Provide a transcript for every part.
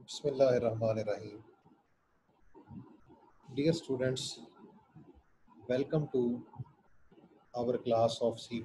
Bismillahirrahmanirrahim. Dear students, welcome to our class of C++.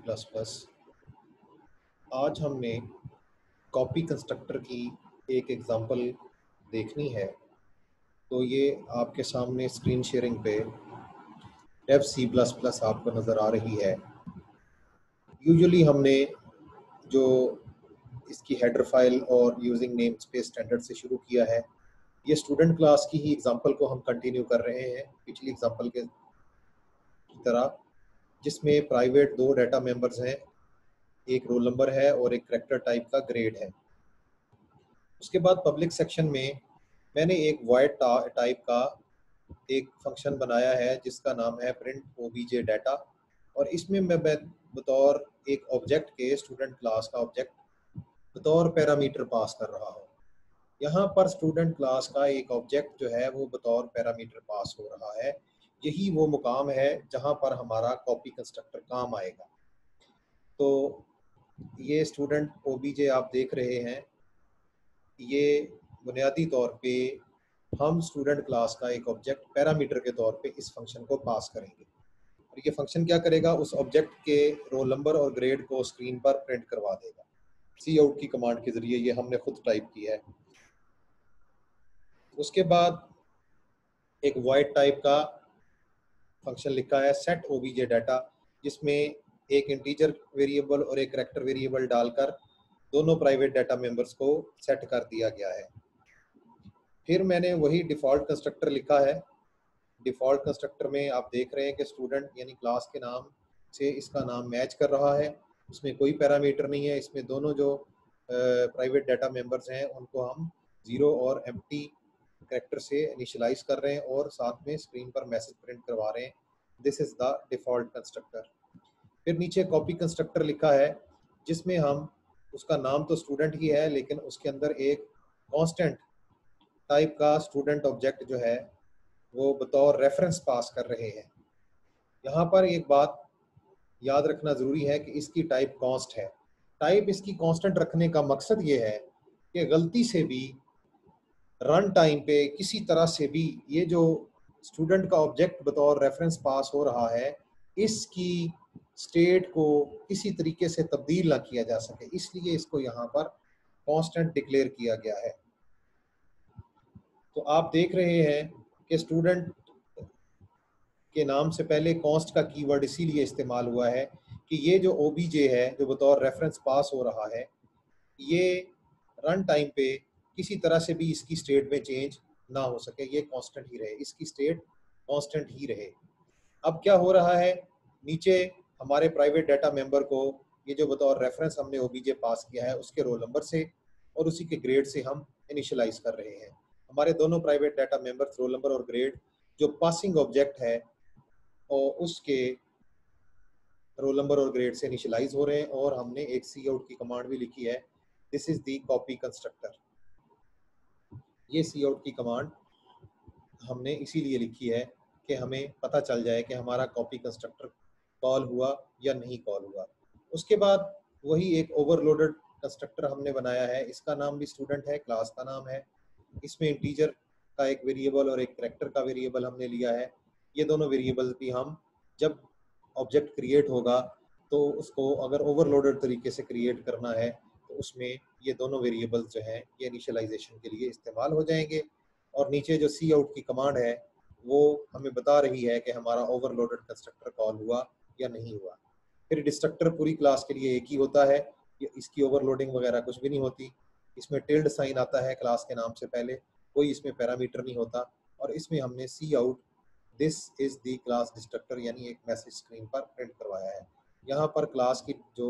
आज हमने copy constructor की एक एग्जांपल देखनी है। तो ये आपके सामने स्क्रीन शेयरिंग पे डेव C++ आपको नज़र आ रही है। यूजुअली हमने जो इसकी हेडर फाइल और यूजिंग नेम स्पेस स्टैंडर्ड से शुरू किया है, ये स्टूडेंट क्लास की ही एग्जांपल को हम कंटिन्यू कर रहे हैं पिछली एग्जांपल की तरह, जिसमें प्राइवेट दो डाटा मेंबर्स हैं, एक रोल नंबर है और एक करैक्टर टाइप का ग्रेड है। उसके बाद पब्लिक सेक्शन में मैंने एक वॉइड टाइप का एक फंक्शन बनाया है जिसका नाम है प्रिंट ओबीजे डाटा, और इसमें मैं बतौर एक ऑब्जेक्ट के स्टूडेंट क्लास का ऑब्जेक्ट बतौर पैरामीटर पास कर रहा हूँ। यहाँ पर स्टूडेंट क्लास का एक ऑब्जेक्ट जो है वो बतौर पैरामीटर पास हो रहा है। यही वो मुकाम है जहाँ पर हमारा कॉपी कंस्ट्रक्टर काम आएगा। तो ये स्टूडेंट ओबीजे आप देख रहे हैं, ये बुनियादी तौर पे हम स्टूडेंट क्लास का एक ऑब्जेक्ट पैरामीटर के तौर पे इस फंक्शन को पास करेंगे, और ये फंक्शन क्या करेगा, उस ऑब्जेक्ट के रोल नंबर और ग्रेड को स्क्रीन पर प्रिंट करवा देगा। सी आउट की कमांड के जरिए ये हमने खुद टाइप किया है। उसके बाद एक वॉइड टाइप का फंक्शन लिखा है सेट ओबीजे डाटा, जिसमें एक इंटीजर वेरिएबल और एक करैक्टर वेरिएबल डालकर दोनों प्राइवेट डाटा मेंबर्स को सेट कर दिया गया है। फिर मैंने वही डिफ़ॉल्ट कंस्ट्रक्टर लिखा है। डिफ़ॉल्ट कंस्ट्रक्टर में आप देख रहे हैं कि स्टूडेंट यानी क्लास के नाम से इसका नाम मैच कर रहा है, उसमें कोई पैरामीटर नहीं है। इसमें दोनों जो प्राइवेट डाटा मेंबर्स हैं उनको हम 0 और एम्प्टी करैक्टर से इनिशियलाइज कर रहे हैं और साथ में स्क्रीन पर मैसेज प्रिंट करवा रहे हैं। This is the default constructor. फिर नीचे कॉपी कंस्ट्रक्टर लिखा है, जिसमें हम उसका नाम तो स्टूडेंट ही है, लेकिन उसके अंदर एक कांस्टेंट टाइप का स्टूडेंट ऑब्जेक्ट जो है वो बतौर रेफरेंस पास कर रहे हैं। यहाँ पर एक बात याद रखना ज़रूरी है कि इसकी टाइप कॉन्स्ट है। टाइप इसकी कांस्टेंट रखने का मकसद ये है कि गलती से भी रन टाइम पे किसी तरह से भी ये जो स्टूडेंट का ऑब्जेक्ट बतौर रेफरेंस पास हो रहा है, इसकी स्टेट को किसी तरीके से तब्दील ना किया जा सके, इसलिए इसको यहाँ पर कांस्टेंट डिक्लेयर किया गया है। तो आप देख रहे हैं कि स्टूडेंट के नाम से पहले कॉन्स्ट का कीवर्ड इसीलिए इस्तेमाल हुआ है कि ये जो ओबीजे है जो बतौर रेफरेंस पास हो रहा है, ये रन टाइम पे किसी तरह से भी इसकी स्टेट में चेंज ना हो सके, ये कांस्टेंट ही रहे, इसकी स्टेट कांस्टेंट ही रहे। अब क्या हो रहा है, नीचे हमारे प्राइवेट डाटा मेंबर को ये जो बतौर रेफरेंस हमने ओबीजे पास किया है उसके रोल नंबर से और उसी के ग्रेड से हम इनिशियलाइज कर रहे हैं। हमारे दोनों private data members roll number और ग्रेड जो पासिंग ऑब्जेक्ट है और उसके रोल नंबर और ग्रेड से इनिशियलाइज हो रहे हैं, और हमने एक सी आउट की कमांड भी लिखी है, this is the copy constructor. ये सी आउट की कमांड हमने इसीलिए लिखी है कि हमें पता चल जाए कि हमारा कॉपी कंस्ट्रक्टर कॉल हुआ या नहीं कॉल हुआ। उसके बाद वही एक ओवरलोडेड कंस्ट्रक्टर हमने बनाया है, इसका नाम भी स्टूडेंट है, क्लास का नाम है। इसमें इंटीजर का एक वेरिएबल और एक करैक्टर का वेरिएबल हमने लिया है। ये दोनों वेरिएबल्स भी हम जब ऑब्जेक्ट क्रिएट होगा तो उसको अगर ओवरलोडेड तरीके से क्रिएट करना है तो उसमें ये दोनों वेरिएबल्स जो हैं ये इनिशियलाइजेशन के लिए इस्तेमाल हो जाएंगे। और नीचे जो सी आउट की कमांड है वो हमें बता रही है कि हमारा ओवरलोडेड कंस्ट्रक्टर कॉल हुआ या नहीं हुआ। फिर डिस्ट्रक्टर पूरी क्लास के लिए एक ही होता है, इसकी ओवरलोडिंग वगैरह कुछ भी नहीं होती। इसमें टिल्ड साइन आता है क्लास के नाम से पहले, कोई इसमें पैरामीटर नहीं होता, और इसमें हमने C out this is the class destructor यानी एक मैसेज स्क्रीन पर प्रिंट करवाया है। यहाँ पर क्लास की जो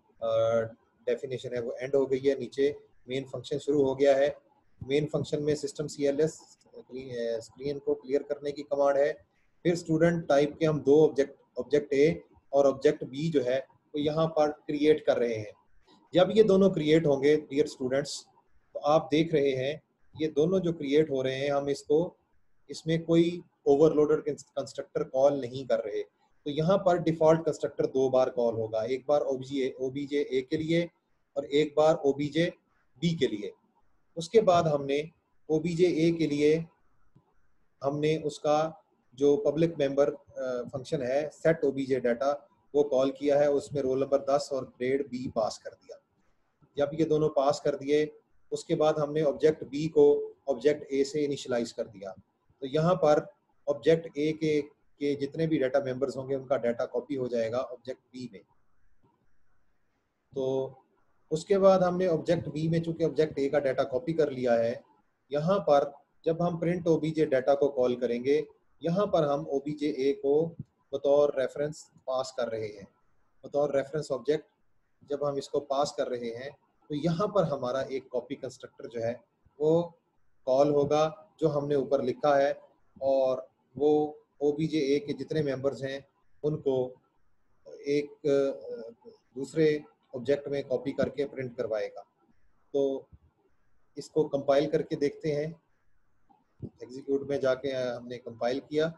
डेफिनेशन है वो एंड हो गई है, नीचे मेन फंक्शन शुरू हो गया है। मेन फंक्शन में सिस्टम CLS स्क्रीन को क्लियर करने की कमांड है। फिर स्टूडेंट टाइप के हम दो ऑब्जेक्ट ए और ऑब्जेक्ट बी जो है वो यहाँ पर क्रिएट कर रहे हैं। जब ये दोनों क्रिएट होंगे डियर स्टूडेंट्स, तो आप देख रहे हैं ये दोनों जो क्रिएट हो रहे हैं हम इसको इसमें कोई ओवरलोडेड कंस्ट्रक्टर कॉल नहीं कर रहे। तो यहाँ पर डिफॉल्ट कंस्ट्रक्टर दो बार कॉल होगा, एक बार ओबीजे ए के लिए और एक बार ओबीजे बी के लिए। उसके बाद हमने OBJ A के लिए हमने उसका जो पब्लिक मेंबर फंक्शन है सेट OBJ डाटा वो कॉल किया है, उसमें रोल नंबर 10 और ग्रेड B पास कर दिया। जब ये दोनों पास कर दिए उसके बाद हमने ऑब्जेक्ट B को ऑब्जेक्ट A से इनिशियलाइज कर दिया। तो यहाँ पर ऑब्जेक्ट A के जितने भी डाटा मेंबर्स होंगे उनका डाटा कॉपी हो जाएगा ऑब्जेक्ट B में। तो उसके बाद हमने ऑब्जेक्ट B में चूंकि ऑब्जेक्ट A का डाटा कॉपी कर लिया है, यहाँ पर जब हम प्रिंट OBJ डाटा को कॉल करेंगे, यहाँ पर हम OBJ A को बतौर रेफरेंस पास कर रहे हैं, बतौर रेफरेंस ऑब्जेक्ट जब हम इसको पास कर रहे हैं तो यहाँ पर हमारा एक कॉपी कंस्ट्रक्टर जो है वो कॉल होगा जो हमने ऊपर लिखा है, और वो OBJ A के जितने मेंबर्स हैं उनको एक दूसरे ऑब्जेक्ट में कॉपी करके प्रिंट करवाएगा। तो इसको कंपाइल करके देखते हैं। एग्जीक्यूट में जाके हमने कंपाइल किया,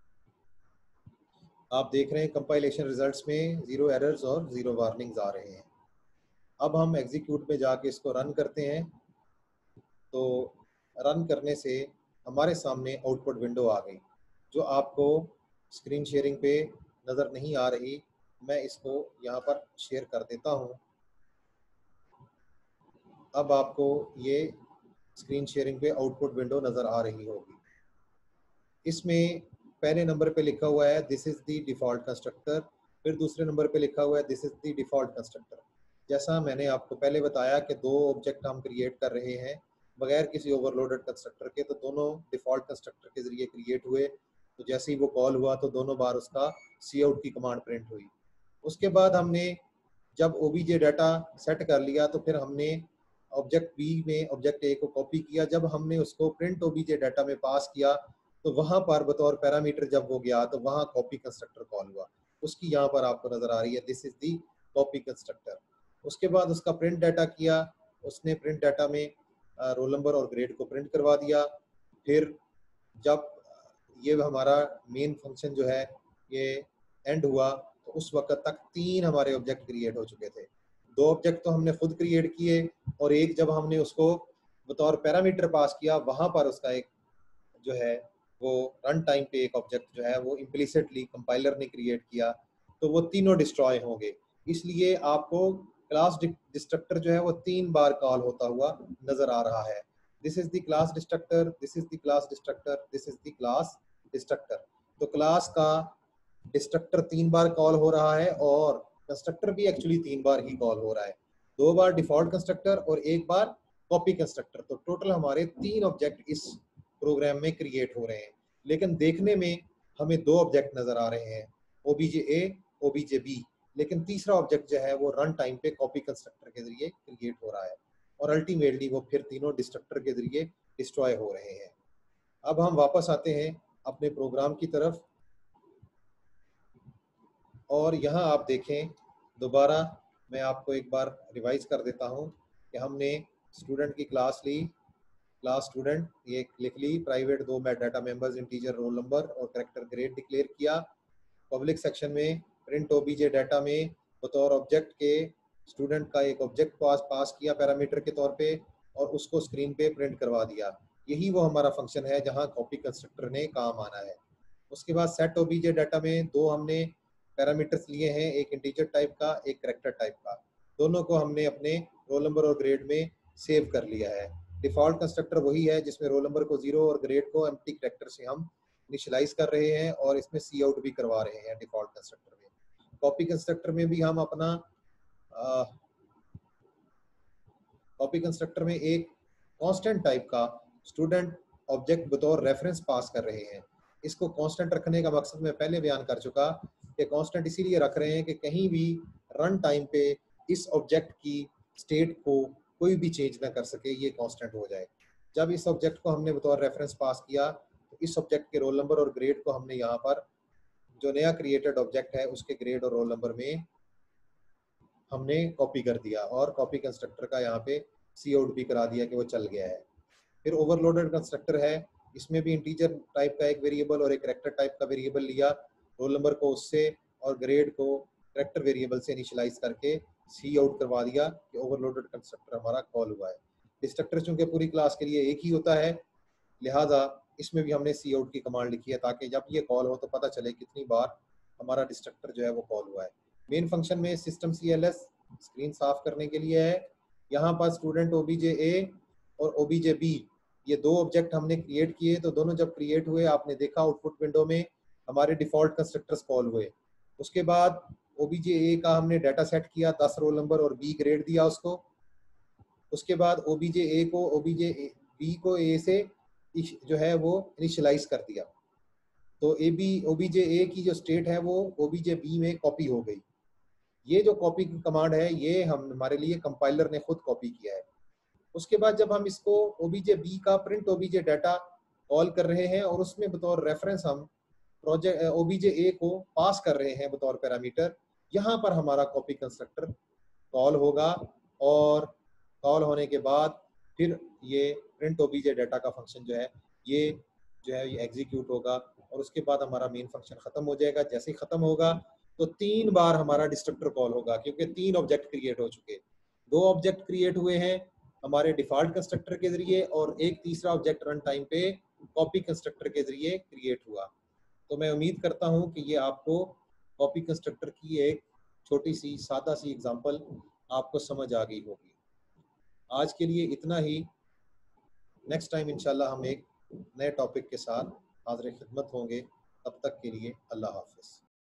आप देख रहे हैं कंपाइलेशन रिजल्ट्स में 0 एरर्स और 0 वार्निंग्स आ रहे हैं। अब हम एग्जीक्यूट में जाके इसको रन करते हैं। तो रन करने से हमारे सामने आउटपुट विंडो आ गई जो आपको स्क्रीन शेयरिंग पे नज़र नहीं आ रही। मैं इसको यहाँ पर शेयर कर देता हूँ। अब आपको ये स्क्रीन शेयरिंग पे आउटपुट विंडो नज़र आ रही होगी। इसमें पहले नंबर पे लिखा हुआ है this is the default constructor, फिर दूसरे नंबर पे लिखा हुआ है this is the default constructor. जैसा मैंने आपको पहले बताया कि दो ऑब्जेक्ट हम क्रिएट कर रहे हैं बगैर किसी ओवरलोडेड कंस्ट्रक्टर के, तो दोनों डिफ़ॉल्ट कंस्ट्रक्टर के ज़रिए क्रिएट हुए। तो जैसे ही वो कॉल हुआ तो दोनों बार उसका सी आउट की कमांड प्रिंट हुई। उसके बाद हमने जब OBJ डाटा सेट कर लिया तो फिर हमने ऑब्जेक्ट B में ऑब्जेक्ट A को कॉपी किया। जब हमने उसको प्रिंट OBJ डाटा में पास किया तो वहाँ पर बतौर पैरामीटर जब वो गया तो वहाँ कॉपी कंस्ट्रक्टर कॉल हुआ। उसकी यहाँ पर आपको नज़र आ रही है this is the copy constructor. उसके बाद उसका प्रिंट डाटा किया, उसने प्रिंट डाटा में रोल नंबर और ग्रेड को प्रिंट करवा दिया। फिर जब ये हमारा मेन फंक्शन जो है ये एंड हुआ तो उस वक्त तक 3 हमारे ऑब्जेक्ट क्रिएट हो चुके थे। 2 ऑब्जेक्ट तो हमने खुद क्रिएट किए और एक जब हमने उसको बतौर पैरामीटर पास किया वहाँ पर उसका एक जो है वो रन टाइम पे एक ऑब्जेक्ट जो है वो इम्प्लिसिटली कंपाइलर ने क्रिएट किया, तो वो तीनों डिस्ट्रॉय होंगे। इसलिए आपको क्लास डिस्ट्रक्टर जो है वो 3 बार कॉल होता हुआ नजर आ रहा है। This is the class destructor, this is the class destructor, this is the class destructor. तो क्लास का डिस्ट्रक्टर 3 बार कॉल हो रहा है और कंस्ट्रक्टर भी एक्चुअली 3 बार ही कॉल हो रहा है, 2 बार डिफॉल्ट कंस्ट्रक्टर और 1 बार कॉपी कंस्ट्रक्टर। तो टोटल हमारे 3 ऑब्जेक्ट इस प्रोग्राम में क्रिएट हो रहे हैं, लेकिन देखने में हमें 2 ऑब्जेक्ट नजर आ रहे हैं, OBJ A, OBJ B, लेकिन तीसरा ऑब्जेक्ट जो है वो रन टाइम पे कॉपी कंस्ट्रक्टर के जरिए क्रिएट हो रहा है और अल्टीमेटली वो फिर तीनों डिस्ट्रक्टर के जरिए डिस्ट्रॉय हो रहे हैं। अब हम वापस आते हैं अपने प्रोग्राम की तरफ और यहाँ आप देखें दोबारा मैं आपको एक बार रिवाइज कर देता हूँ कि हमने स्टूडेंट की क्लास ली, क्लास स्टूडेंट ये लिख ली, private 2 data members integer roll number और कैरेक्टर ग्रेड डिक्लेयर किया। पब्लिक सेक्शन में प्रिंट OBJ डाटा में बतौर ऑब्जेक्ट के स्टूडेंट का एक ऑब्जेक्ट पास किया पैरामीटर के तौर पे और उसको स्क्रीन पे प्रिंट करवा दिया। यही वो हमारा फंक्शन है जहाँ कॉपी कंस्ट्रक्टर ने काम आना है। उसके बाद सेट OBJ डाटा में 2 हमने पैरामीटर्स लिए हैं, एक इंटीजर टाइप का एक कैरेक्टर टाइप का। दोनों को हमने अपने रोल नंबर और ग्रेड में सेव कर लिया है। डिफॉल्ट कंस्ट्रक्टर वही है जिसमें रोल नंबर को 0 और ग्रेड को एम्प्टी कैरेक्टर से हम इनिशियलाइज कर रहे हैं और इसमें सी आउट भी करवा रहे हैं डिफॉल्ट कंस्ट्रक्टर में। कॉपी कंस्ट्रक्टर में भी हम अपना कॉपी कंस्ट्रक्टर में एक कांस्टेंट टाइप का स्टूडेंट ऑब्जेक्ट बतौर रेफरेंस पास कर रहे हैं। इसको कांस्टेंट रखने का मकसद मैं पहले बयान कर चुका कि कांस्टेंट इसीलिए रख रहे हैं कि कहीं भी रन टाइम पे इस ऑब्जेक्ट की स्टेट को कोई भी चेंज ना कर सके, ये कांस्टेंट हो जाए। जब इस ऑब्जेक्ट को हमने बतौर रेफरेंस पास किया तो इस ऑब्जेक्ट के रोल नंबर और ग्रेड को हमने यहाँ पर जो नया क्रिएटेड ऑब्जेक्ट है उसके ग्रेड और रोल नंबर में हमने कॉपी कर दिया और कॉपी कंस्ट्रक्टर का यहाँ पे सी आउट भी करा दिया कि वो चल गया है। फिर ओवरलोडेड कंस्ट्रक्टर है, इसमें भी इंटीजर टाइप का एक वेरिएबल और एक कैरेक्टर टाइप का वेरिएबल लिया, रोल नंबर को उससे और ग्रेड को कैरेक्टर वेरिएबल से इनिशियलाइज करके सी आउट करवा दिया कि ओवरलोडेड कंस्ट्रक्टर हमारा कॉल हुआ है। डिस्ट्रक्टर चूंकि पूरी क्लास के लिए एक ही होता है, लिहाजा इसमें भी हमने सी आउट की कमांड लिखी है ताकि जब ये कॉल हो तो पता चले कितनी बार हमारा डिस्ट्रक्टर जो है वो कॉल हुआ है। मेन फंक्शन में सिस्टम CLS स्क्रीन साफ करने के लिए है। यहाँ पर स्टूडेंट OBJ-A और OBJ-B ये दो ऑब्जेक्ट हमने क्रिएट किए, तो दोनों जब क्रिएट हुए आपने देखा आउटपुट विंडो में हमारे डिफ़ॉल्ट कंस्ट्रक्टर्स कॉल हुए। उसके बाद OBJ-A का हमने डाटा सेट किया, 10 रोल नंबर और B ग्रेड दिया उसको। उसके बाद OBJ-A को OBJ-B को A से जो है वो इनिशियलाइज कर दिया, तो OBJ-A की जो स्टेट है वो OBJ-B में कॉपी हो गई। ये जो कॉपी की कमांड है ये हम हमारे लिए कंपाइलर ने खुद कॉपी किया है। उसके बाद जब हम इसको OBJ-B का प्रिंट OBJ डाटा कॉल कर रहे हैं और उसमें बतौर रेफरेंस हम प्रोजेक्ट OBJ-A को पास कर रहे हैं बतौर पैरामीटर, यहाँ पर हमारा कॉपी कंस्ट्रक्टर कॉल होगा और कॉल होने के बाद फिर ये प्रिंट OBJ डाटा का फंक्शन ये एग्जीक्यूट होगा और उसके बाद हमारा मेन फंक्शन खत्म हो जाएगा। जैसे ही खत्म होगा तो 3 बार हमारा डिस्ट्रक्टर कॉल होगा, क्योंकि 3 ऑब्जेक्ट क्रिएट हो चुके। 2 ऑब्जेक्ट क्रिएट हुए हैं हमारे डिफॉल्ट कंस्ट्रक्टर के जरिए और एक तीसरा ऑब्जेक्ट रन टाइम पे कॉपी कंस्ट्रक्टर के जरिए क्रिएट हुआ। तो मैं उम्मीद करता हूँ कि ये आपको कॉपी कंस्ट्रक्टर की एक छोटी सी सादा सी एग्जांपल आपको समझ आ गई होगी। आज के लिए इतना ही। नेक्स्ट टाइम इंशाल्लाह हम एक नए टॉपिक के साथ हाज़िर खिदमत होंगे। तब तक के लिए अल्लाह हाफ़िज़।